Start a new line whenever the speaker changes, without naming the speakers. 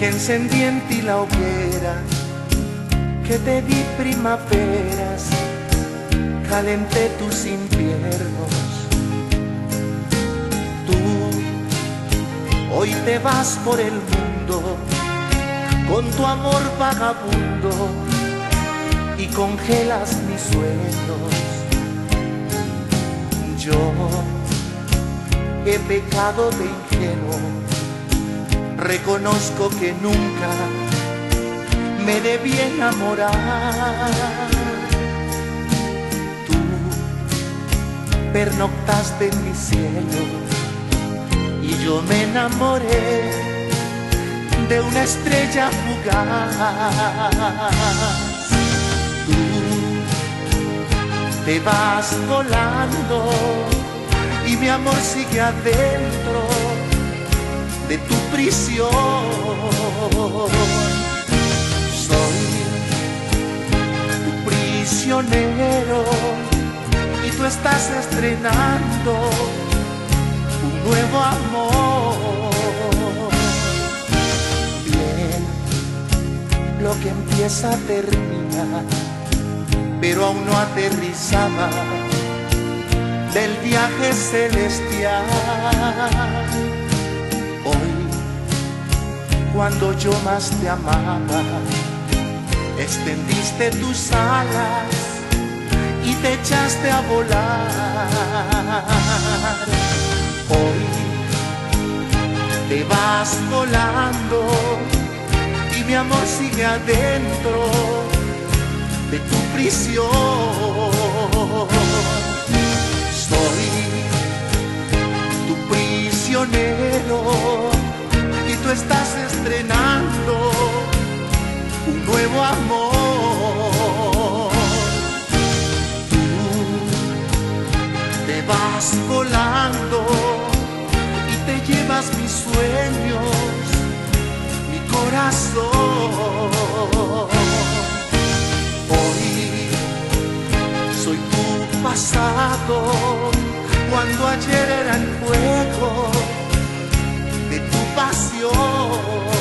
que encendí en ti la hoguera, que te di primaveras, calenté tus inviernos. Tú hoy te vas por el mundo con tu amor vagabundo y congelas mis sueños. Yo he pecado de ingenuo, reconozco que nunca me debí enamorar. Tú pernoctaste en mi cielo y yo me enamoré de una estrella fugaz. Tú te vas volando y mi amor sigue adentro de tu prisión. Soy tu prisionero y tú estás estrenando un nuevo amor. Bien, lo que empieza termina, pero aún no aterrizaba del viaje celestial. Hoy, cuando yo más te amaba, extendiste tus alas y te echaste a volar. Hoy te vas volando y mi amor sigue adentro de tu prisión. Soy tu prisionero y tú estás estrenando un nuevo amor. Tú te vas volando y te llevas mis sueños, mi corazón. Hoy soy tu pasado, cuando ayer era el fuego de tu pasión.